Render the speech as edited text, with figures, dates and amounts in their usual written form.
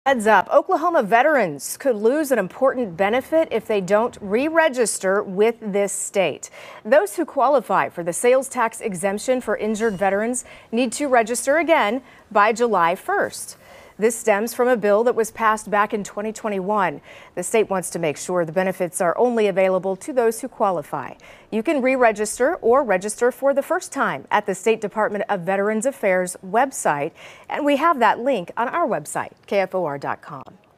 Heads up, Oklahoma veterans could lose an important benefit if they don't re-register with this state. Those who qualify for the sales tax exemption for injured veterans need to register again by July 1st. This stems from a bill that was passed back in 2021. The state wants to make sure the benefits are only available to those who qualify. You can re-register or register for the first time at the State Department of Veterans Affairs website, and we have that link on our website, KFOR.com.